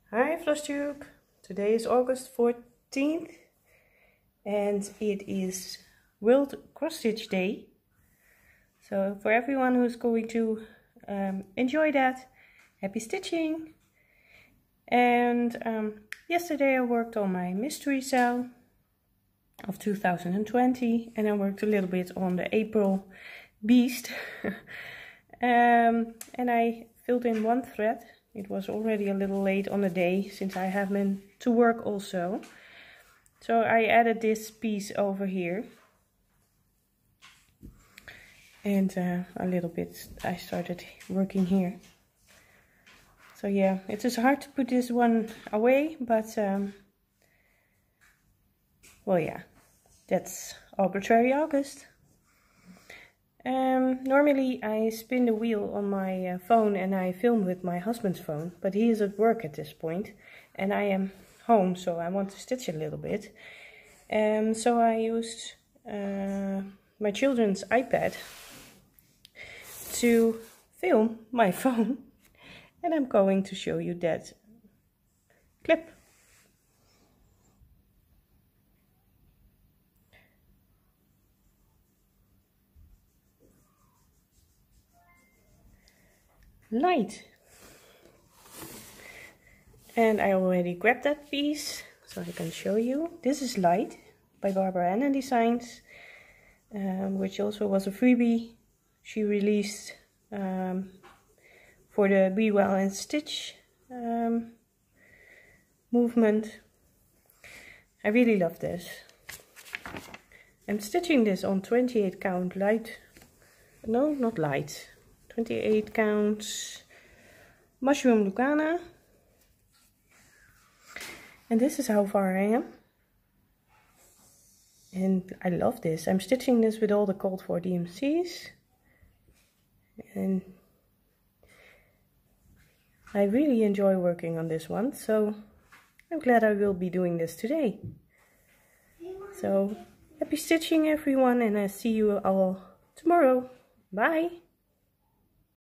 Hi Flosstube! Today is August 14th and it is World Cross Stitch Day. So for everyone who's going to enjoy that, happy stitching! And yesterday I worked on my mystery cell of 2020 and I worked a little bit on the April beast. And I filled in one thread. It was already a little late on the day since I have been to work also. So I added this piece over here. And a little bit I started working here. So yeah, it is hard to put this one away, but well yeah, that's arbitrary August. Normally I spin the wheel on my phone and I film with my husband's phone, but he is at work at this point and I am home, so I want to stitch a little bit. So I used my children's iPad to film my phone and I'm going to show you that clip. Light. And I already grabbed that piece so I can show you. This is Light by Barbara Anna Designs, which also was a freebie she released for the Be Well and Stitch movement. I really love this. I'm stitching this on 28 count light, no, not light, 28 count mushroom Lucana, and this is how far I am, and I love this. I'm stitching this with all the called for DMCs, and I really enjoy working on this one, so I'm glad I will be doing this today. So happy stitching everyone, and I see you all tomorrow. Bye!